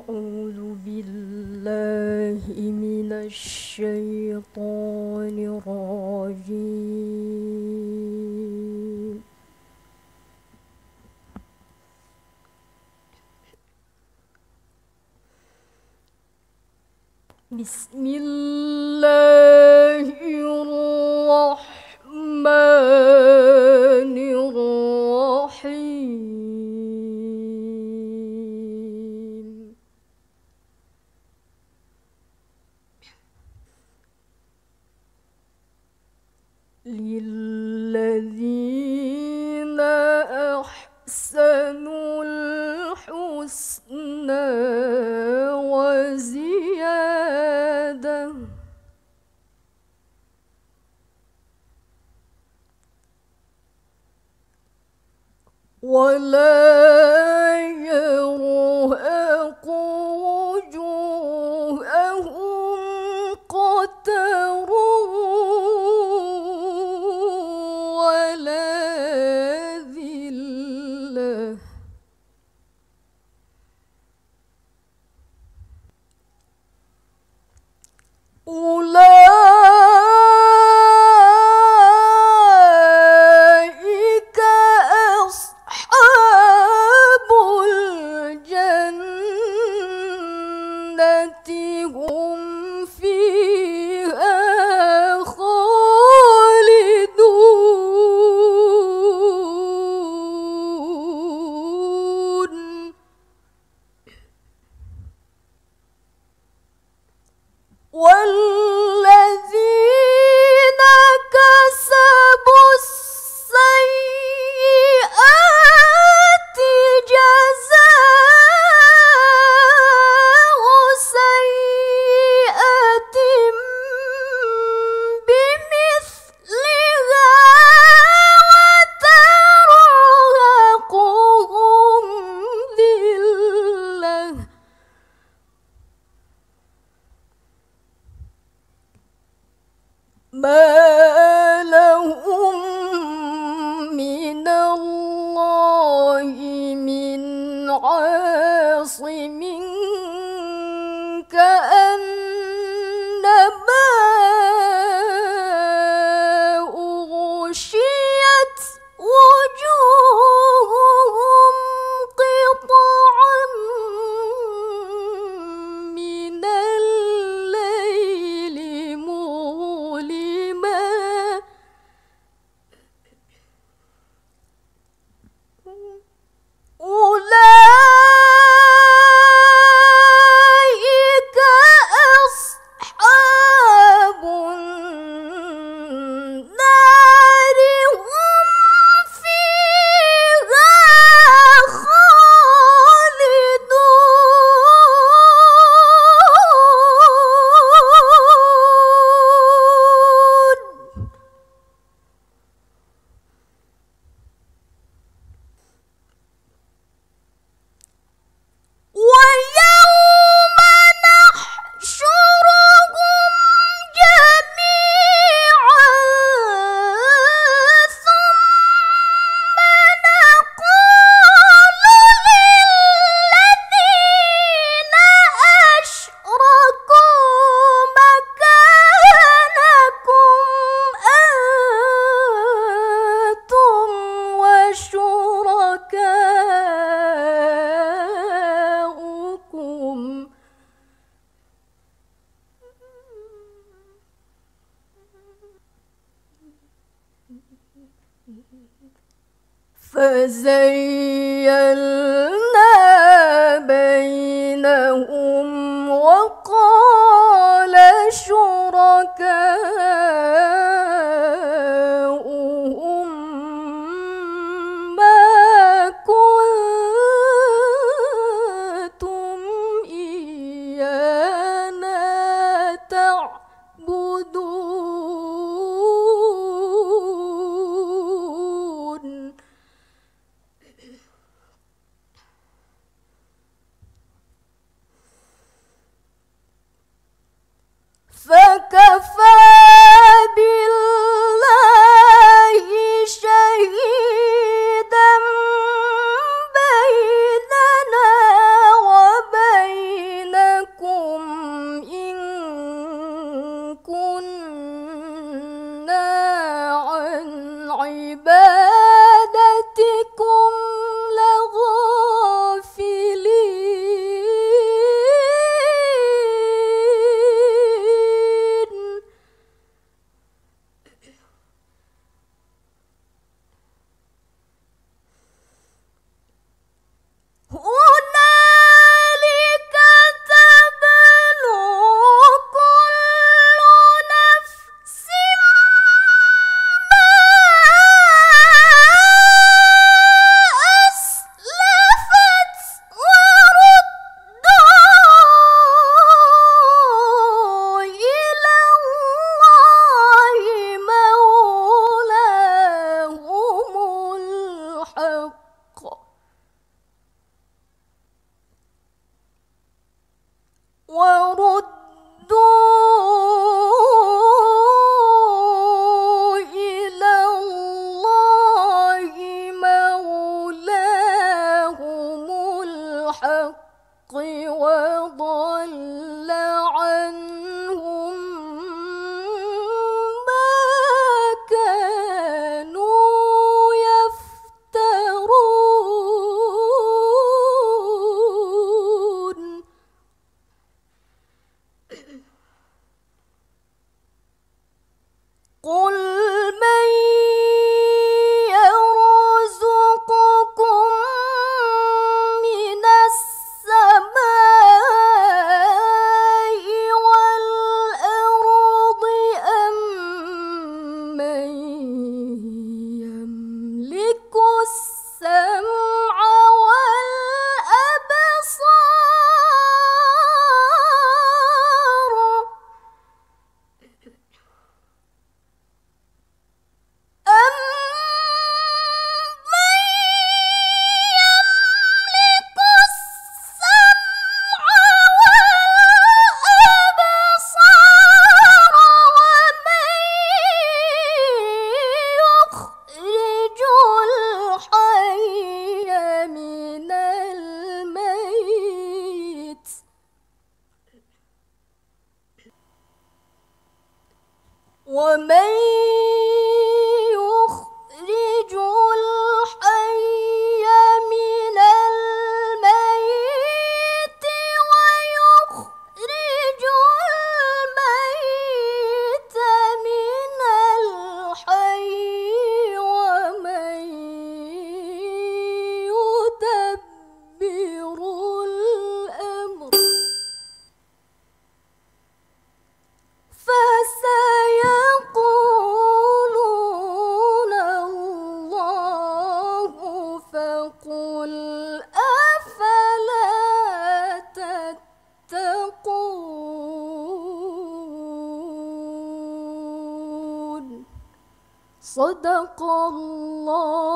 أعوذ بالله من الشيطان الرجيم. بسم الله الرحمن الرحيم. للذين أحسنوا الحسنى وزيادة ولا يرهق وجوههم قتر ولا ذلة أولئك أصحاب الجنة هم فيها خالدون. والذين كسبوا السيئات جزاء سيئة بمثلها وترهقهم ذلة ما لهم من الله من عاصم كأنما أغشيت وجوههم قطعا من الليل مظلما أولئك أصحاب النار هم فيها خالدون. ويوم نحشرهم جميعا ثم نقول للذين أشركوا مكانكم أنتم وشركاؤكم فزيّلنا بينهم وقال شركاؤهم ما كنتم إيانا تعبدون عبادتكم لغافلين هنالك تبلو كل نفس ما أسلفت وردوا إلى الله مولاهم الحق وردوا إلى الله مولاهم الحق وضل عنهم ما كانوا يفترون قل من يرزقكم من السماء والأرض أم من يملك السمع والأبصار أَمَّن يَمْلِكُ السَّمْعَ وَالْأَبْصَارَ وَمَن يُخْرِجُ الْحَيَّ مِنَ الْمَيِّتِ ومن يخرج الحي من الميت ويخرج الميت من الحي ومن يدبر الأمر فسيقولون الله فقل أفلا تتقون صدق الله